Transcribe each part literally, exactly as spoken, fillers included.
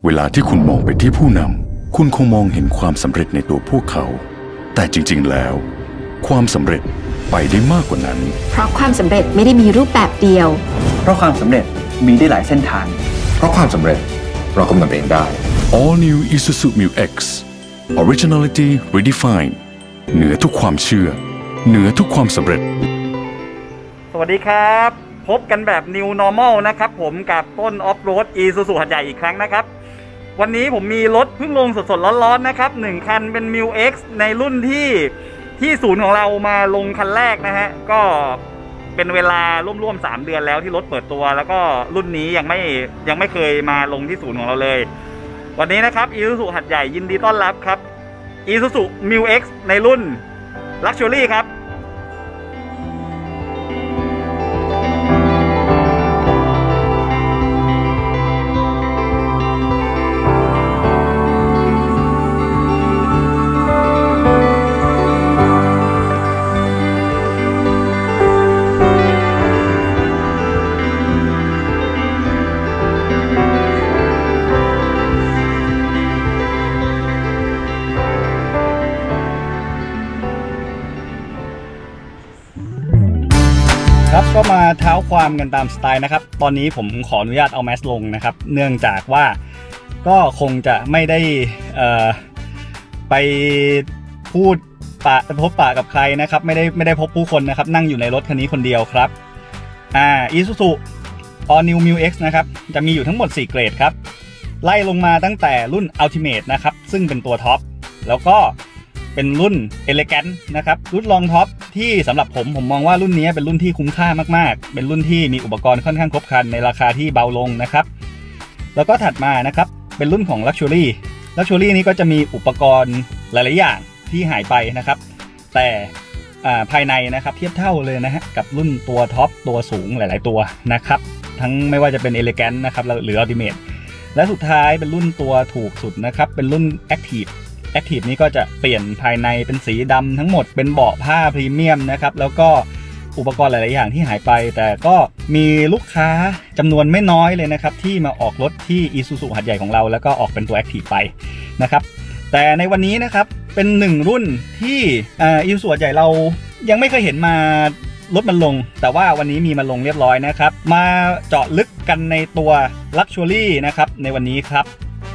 เวลาที่คุณมองไปที่ผู้นำคุณคงมองเห็นความสำเร็จในตัวพวกเขาแต่จริงๆแล้วความสำเร็จไปได้มากกว่านั้นเพราะความสำเร็จไม่ได้มีรูปแบบเดียวเพราะความสำเร็จมีได้หลายเส้นทางเพราะความสำเร็จเรากำหนดเองได้ All New Isuzu Mu X Originality Redefined เหนือทุกความเชื่อเหนือทุกความสำเร็จสวัสดีครับพบกันแบบ New Normal นะครับผมกับต้นออฟโรด Isuzu หัดใหญ่อีกครั้งนะครับวันนี้ผมมีรถเพิ่งลงสดๆร้อนๆนะครับหนึ่งคันเป็น Mu X ในรุ่นที่ที่ศูนย์ของเรามาลงคันแรกนะฮะก็เป็นเวลาร่วมๆสามเดือนแล้วที่รถเปิดตัวแล้วก็รุ่นนี้ยังไม่ยังไม่เคยมาลงที่ศูนย์ของเราเลยวันนี้นะครับ Isuzu หัดใหญ่ยินดีต้อนรับครับ Isuzu Mu X ในรุ่น Luxury ครับครับก็มาเท้าความกันตามสไตล์นะครับตอนนี้ผมขออนุญาตเอาแมสลงนะครับเนื่องจากว่าก็คงจะไม่ได้เอ่อไปพูดปะพบปะกับใครนะครับไม่ได้ไม่ได้พบผู้คนนะครับนั่งอยู่ในรถคันนี้คนเดียวครับอ่า Isuzu All New Mu X นะครับจะมีอยู่ทั้งหมดสี่เกรดครับไล่ลงมาตั้งแต่รุ่น Ultimate นะครับซึ่งเป็นตัวท็อปแล้วก็เป็นรุ่น Elegant นะครับรุ่นรองท็อปที่สำหรับผมผมมองว่ารุ่นนี้เป็นรุ่นที่คุ้มค่ามากๆเป็นรุ่นที่มีอุปกรณ์ค่อนข้างครบครันในราคาที่เบาลงนะครับแล้วก็ถัดมานะครับเป็นรุ่นของ Luxury Luxury นี้ก็จะมีอุปกรณ์หลายๆอย่างที่หายไปนะครับแต่ภายในนะครับเทียบเท่าเลยนะฮะกับรุ่นตัวท็อปตัวสูงหลายๆตัวนะครับทั้งไม่ว่าจะเป็น Elegant นะครับหรือ Ultimate และสุดท้ายเป็นรุ่นตัวถูกสุดนะครับเป็นรุ่น Active Active นี้ก็จะเปลี่ยนภายในเป็นสีดำทั้งหมดเป็นเบาะผ้าพรีเมียมนะครับแล้วก็อุปกรณ์หลายๆอย่างที่หายไปแต่ก็มีลูกค้าจำนวนไม่น้อยเลยนะครับที่มาออกรถที่ Isuzu หัดใหญ่ของเราแล้วก็ออกเป็นตัว Active ไปนะครับแต่ในวันนี้นะครับเป็นหนึ่งรุ่นที่อ่า Isuzu หัดใหญ่เรายังไม่เคยเห็นมารถมันลงแต่ว่าวันนี้มีมาลงเรียบร้อยนะครับมาเจาะลึกกันในตัว Luxury นะครับในวันนี้ครับ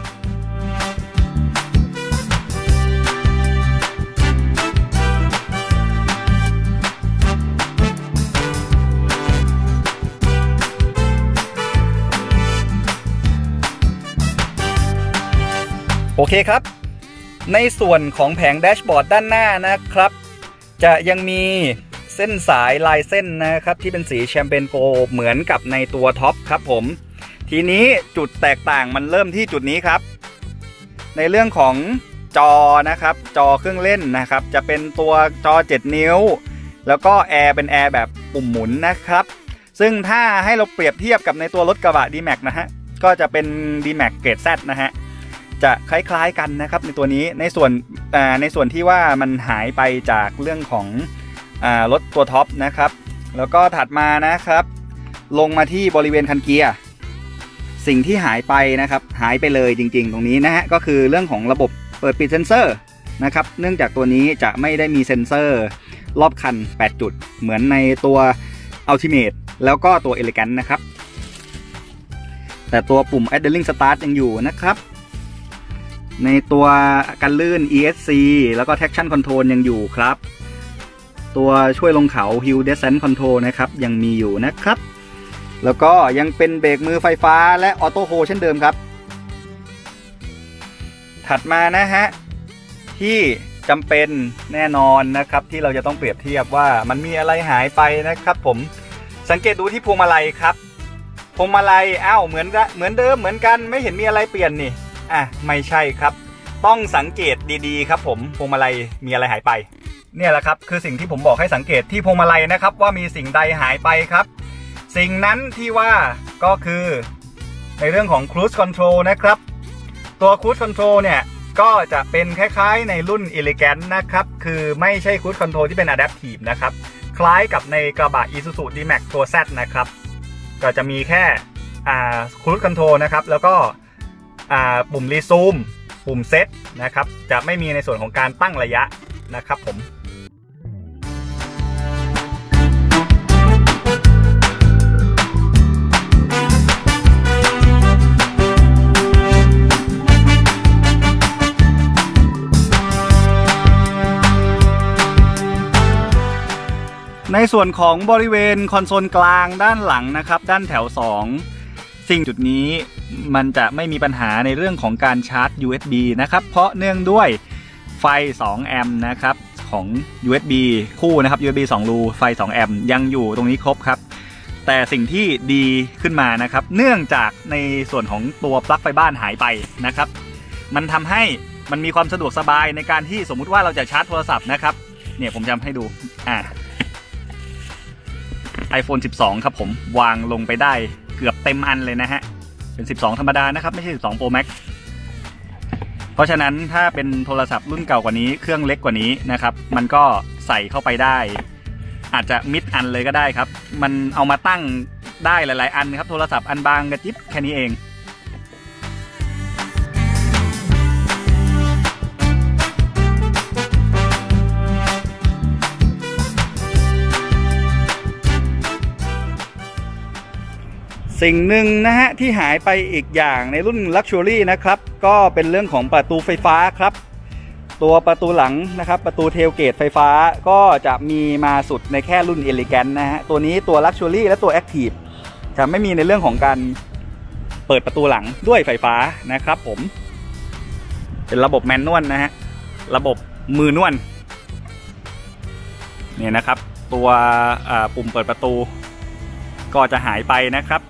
โอเคครับในส่วนของแผงแดชบอร์ดด้านหน้านะครับจะยังมีเส้นสายลายเส้นนะครับที่เป็นสีแชมเปญโกลด์เหมือนกับในตัวท็อปครับผมทีนี้จุดแตกต่างมันเริ่มที่จุดนี้ครับในเรื่องของจอนะครับจอเครื่องเล่นนะครับจะเป็นตัวจอเจ็ดนิ้วแล้วก็แอร์เป็นแอร์แบบปุ่มหมุนนะครับซึ่งถ้าให้เราเปรียบเทียบกับในตัวรถกระบะ ดี แม็กซ์ นะฮะก็จะเป็น ดี แม็กซ์ เกรด Z นะฮะจะคล้ายๆกันนะครับในตัวนี้ในส่วนในส่วนที่ว่ามันหายไปจากเรื่องของรถตัวท็อปนะครับแล้วก็ถัดมานะครับลงมาที่บริเวณคันเกียร์สิ่งที่หายไปนะครับหายไปเลยจริงๆตรงนี้นะฮะก็คือเรื่องของระบบเปิดปิดเซ็นเซอร์นะครับเนื่องจากตัวนี้จะไม่ได้มีเซ็นเซอร์รอบคันแปดจุดเหมือนในตัว Ultimate แล้วก็ตัว Elegant นะครับแต่ตัวปุ่ม Idling Start ยังอยู่นะครับในตัวกันลื่น อี เอส ซี แล้วก็ Traction Control ยังอยู่ครับตัวช่วยลงเขา Hill Descent Control นะครับยังมีอยู่นะครับแล้วก็ยังเป็นเบรกมือไฟฟ้าและออโต้โฮเช่นเดิมครับถัดมานะฮะที่จำเป็นแน่นอนนะครับที่เราจะต้องเปรียบเทียบว่ามันมีอะไรหายไปนะครับผมสังเกตดูที่พวงมาลัยครับพวงมาลัยอ้าวเหมือนเหมือนเดิมเหมือนกันไม่เห็นมีอะไรเปลี่ยนนี่อ่ะไม่ใช่ครับต้องสังเกตดีๆครับผมพวงมาลัยมีอะไรหายไปเนี่ยแหละครับคือสิ่งที่ผมบอกให้สังเกตที่พวงมาลัยนะครับว่ามีสิ่งใดหายไปครับสิ่งนั้นที่ว่าก็คือในเรื่องของ Cruise Control นะครับตัว Cruise Control เนี่ยก็จะเป็นคล้ายๆในรุ่น Elegant นะครับคือไม่ใช่ Cruise Control ที่เป็น Adaptive นะครับคล้ายกับในกระบะ Isuzu ดี แม็กซ์ ตัว Z นะครับก็จะมีแค่อ่า Cruise Control นะครับแล้วก็ปุ่มรีซูมปุ่มเซตนะครับจะไม่มีในส่วนของการตั้งระยะนะครับผมในส่วนของบริเวณคอนโซลกลางด้านหลังนะครับด้านแถวสองสิ่งจุดนี้มันจะไม่มีปัญหาในเรื่องของการชาร์จ ยู เอส บี นะครับเพราะเนื่องด้วยไฟสองแอมป์นะครับของ ยู เอส บี คู่นะครับ ยู เอส บี สองรูไฟสองแอมป์ยังอยู่ตรงนี้ครบครับแต่สิ่งที่ดีขึ้นมานะครับเนื่องจากในส่วนของตัวปลั๊กไฟบ้านหายไปนะครับมันทำให้มันมีความสะดวกสบายในการที่สมมุติว่าเราจะชาร์จโทรศัพท์นะครับเนี่ยผมจะให้ดูอ่าไอโฟน สิบสองครับผมวางลงไปได้เกือบเต็มอันเลยนะฮะเป็นสิบสองธรรมดานะครับไม่ใช่สิบสอง Pro Max เพราะฉะนั้นถ้าเป็นโทรศัพท์รุ่นเก่ากว่านี้เครื่องเล็กกว่านี้นะครับมันก็ใส่เข้าไปได้อาจจะมิดอันเลยก็ได้ครับมันเอามาตั้งได้หลายๆอันครับโทรศัพท์อันบางกระจิ๊บแค่นี้เองสิ่งหนึ่งนะฮะที่หายไปอีกอย่างในรุ่น Luxury นะครับก็เป็นเรื่องของประตูไฟฟ้าครับตัวประตูหลังนะครับประตูเทลเกตไฟฟ้าก็จะมีมาสุดในแค่รุ่น Elegant นะฮะตัวนี้ตัว Luxury และตัว Active จะไม่มีในเรื่องของการเปิดประตูหลังด้วยไฟฟ้านะครับผมเป็นระบบแมนนวลนะฮะระบบมือนวลเนี่ยนะครับตัวปุ่มเปิดประตูก็จะหายไปนะครับ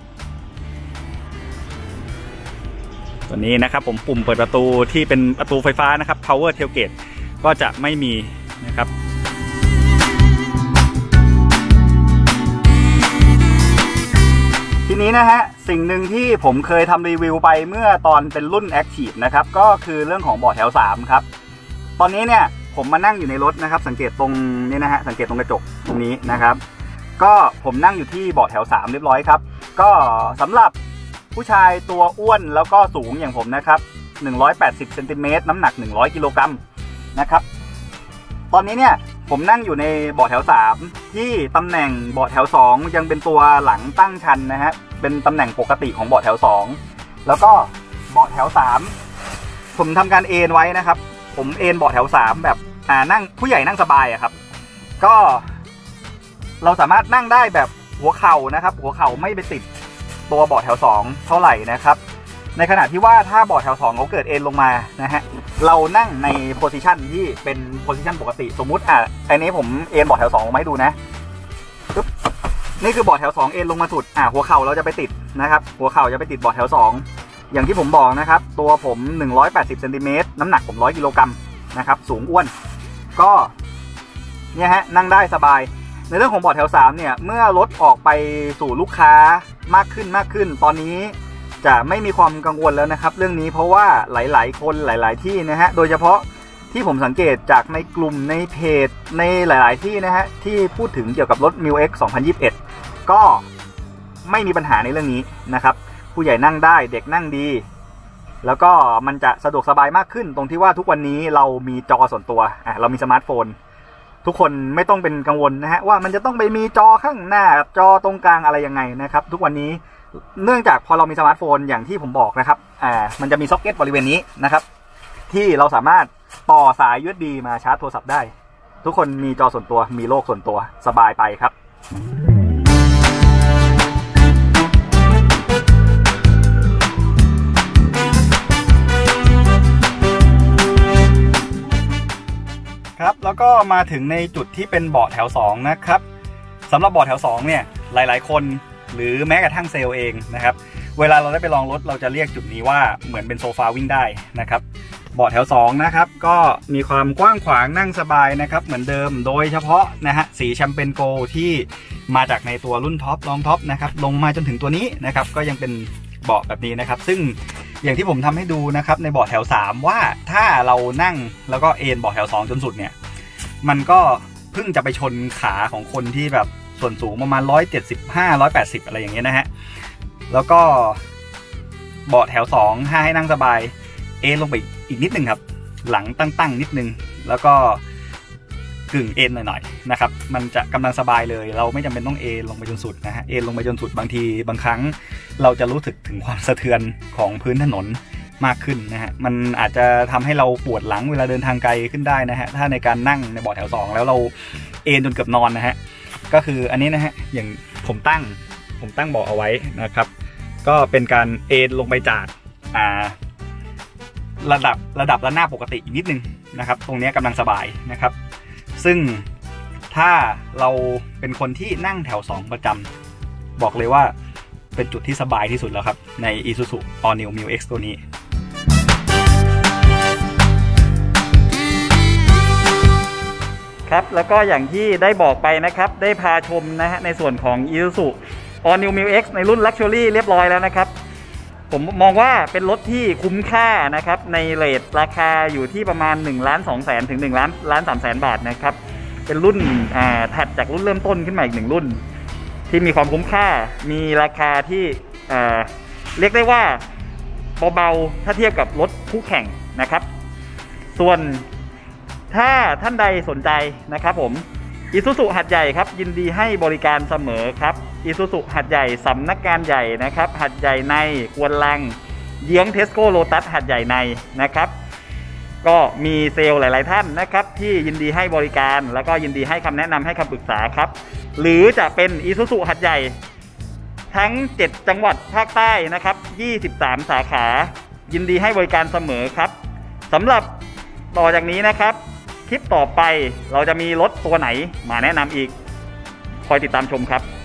ตัวนี้นะครับผมปุ่มเปิดประตูที่เป็นประตูไฟฟ้านะครับ power tailgate ก็จะไม่มีนะครับทีนี้นะฮะสิ่งหนึ่งที่ผมเคยทำรีวิวไปเมื่อตอนเป็นรุ่น Active นะครับก็คือเรื่องของเบาะแถวสามครับตอนนี้เนี่ยผมมานั่งอยู่ในรถนะครับสังเกตตรงนี้นะฮะสังเกตตรงกระจกตรงนี้นะครับก็ผมนั่งอยู่ที่เบาะแถวสามเรียบร้อยครับก็สำหรับผู้ชายตัวอ้วนแล้วก็สูงอย่างผมนะครับหนึ่งร้อยแปดสิบเซนติเมตรน้ำหนักหนึ่งร้อยกิโลกรัมนะครับตอนนี้เนี่ยผมนั่งอยู่ในเบาะแถวสามที่ตำแหน่งเบาะแถวสองยังเป็นตัวหลังตั้งชันนะฮะเป็นตำแหน่งปกติของเบาะแถวสองแล้วก็เบาะแถวสามผมทำการเอนไว้นะครับผมเอนเบาะแถวสามแบบอ่านั่งผู้ใหญ่นั่งสบายอะครับก็เราสามารถนั่งได้แบบหัวเข่านะครับหัวเข่าไม่ไปติดตัวเบาะแถวสองเท่าไหร่นะครับในขณะที่ว่าถ้าเบาะแถวสองเขาเกิดเอ็นลงมานะฮะเรานั่งในโพซิชันที่เป็นโพซิชันปกติสมมุติอ่ะอันนี้ผมเอ็นเบาะแถวสองลงมาให้ดูนะปึ๊บนี่คือเบาะแถวสองเอ็นลงมาสุดอ่ะหัวเข่าเราจะไปติดนะครับหัวเข่าจะไปติดเบาะแถวสองอย่างที่ผมบอกนะครับตัวผมหนึ่งร้อยแปดสิบเซนติเมตรน้ำหนักผมร้อยกิโลกรัมนะครับสูงอ้วนก็เนี่ยฮะนั่งได้สบายในเรื่องของเบาะแถวสามเนี่ยเมื่อรถออกไปสู่ลูกค้ามากขึ้นมากขึ้นตอนนี้จะไม่มีความกังวลแล้วนะครับเรื่องนี้เพราะว่าหลายๆคนหลายๆที่นะฮะโดยเฉพาะที่ผมสังเกตจากในกลุ่มในเพจในหลายๆที่นะฮะที่พูดถึงเกี่ยวกับรถ มิว เอ็กซ์ สองพันยี่สิบเอ็ดก็ไม่มีปัญหาในเรื่องนี้นะครับผู้ใหญ่นั่งได้เด็กนั่งดีแล้วก็มันจะสะดวกสบายมากขึ้นตรงที่ว่าทุกวันนี้เรามีจอส่วนตัวอ่ะเรามีสมาร์ทโฟนทุกคนไม่ต้องเป็นกังวลนะฮะว่ามันจะต้องไปมีจอข้างหน้าจอตรงกลางอะไรยังไงนะครับทุกวันนี้เนื่องจากพอเรามีสมาร์ทโฟนอย่างที่ผมบอกนะครับอ่ามันจะมีซ็อกเก็ตบริเวณนี้นะครับที่เราสามารถต่อสาย ยู เอส บี มาชาร์จโทรศัพท์ได้ทุกคนมีจอส่วนตัวมีโลกส่วนตัวสบายไปครับครับแล้วก็มาถึงในจุดที่เป็นเบาะแถวสองนะครับสำหรับเบาะแถวสองเนี่ยหลายๆคนหรือแม้กระทั่งเซลล์เองนะครับเวลาเราได้ไปลองรถเราจะเรียกจุดนี้ว่าเหมือนเป็นโซฟาวิ่งได้นะครับเบาะแถวสองนะครับก็มีความกว้างขวางนั่งสบายนะครับเหมือนเดิมโดยเฉพาะนะฮะสีแชมเปญโกลที่มาจากในตัวรุ่นท็อปรองท็อปนะครับลงมาจนถึงตัวนี้นะครับก็ยังเป็นเบาะแบบนี้นะครับซึ่งอย่างที่ผมทำให้ดูนะครับในเบาะแถวสามว่าถ้าเรานั่งแล้วก็เอนเบาะแถวสองจนสุดเนี่ยมันก็เพิ่งจะไปชนขาของคนที่แบบส่วนสูงประมาณหนึ่งร้อยเจ็ดสิบห้า หนึ่งร้อยแปดสิบอะไรอย่างเงี้ยนะฮะแล้วก็เบาะแถวสองถ้าให้นั่งสบายเอนลงไปอีกนิดนึงครับหลังตั้งๆนิดนึงแล้วก็กึ่งเอนหน่อยๆนะครับมันจะกำลังสบายเลยเราไม่จำเป็นต้องเอนลงไปจนสุดนะฮะเอนลงไปจนสุดบางทีบางครั้งเราจะรู้สึกถึงความสะเทือนของพื้นถนนมากขึ้นนะฮะมันอาจจะทำให้เราปวดหลังเวลาเดินทางไกลขึ้นได้นะฮะถ้าในการนั่งในเบาะแถวสองแล้วเราเอนจนเกือบนอนนะฮะก็คืออันนี้นะฮะอย่างผมตั้งผมตั้งเบาะเอาไว้นะครับก็เป็นการเอนลงไปจากอ่าระดับระดับระนาบปกติอีกนิดนึงนะครับตรงนี้กำลังสบายนะครับซึ่งถ้าเราเป็นคนที่นั่งแถวสองประจำบอกเลยว่าเป็นจุดที่สบายที่สุดแล้วครับใน Isuzu All New Mil X ตัวนี้ครับแล้วก็อย่างที่ได้บอกไปนะครับได้พาชมนะฮะในส่วนของ Isuzu All New Mil X ในรุ่น Luxury เรียบร้อยแล้วนะครับผมมองว่าเป็นรถที่คุ้มค่านะครับในเรทราคาอยู่ที่ประมาณหนึ่งล้านสองแสนถึงหนึ่งล้านล้านสามแสนบาทนะครับเป็นรุ่นอ่าถัดจากรุ่นเริ่มต้นขึ้นมาอีกหนึ่งรุ่นที่มีความคุ้มค่ามีราคาที่อ่าเรียกได้ว่าเบาๆถ้าเทียบกับรถคู่แข่งนะครับส่วนถ้าท่านใดสนใจนะครับผมIsuzu หัดใหญ่ครับยินดีให้บริการเสมอครับIsuzu หัดใหญ่สำนักงานใหญ่นะครับหัดใหญ่ในกวนลังเยื้องเทสโก้โลตัสหัดใหญ่ในนะครับก็มีเซลล์หลายๆท่านนะครับที่ยินดีให้บริการแล้วก็ยินดีให้คำแนะนำให้คำปรึกษาครับหรือจะเป็น Isuzu หัดใหญ่ทั้งเจ็ดจังหวัดภาคใต้นะครับยี่สิบสามสาขายินดีให้บริการเสมอครับสำหรับต่อจากนี้นะครับคลิปต่อไปเราจะมีรถตัวไหนมาแนะนำอีกคอยติดตามชมครับ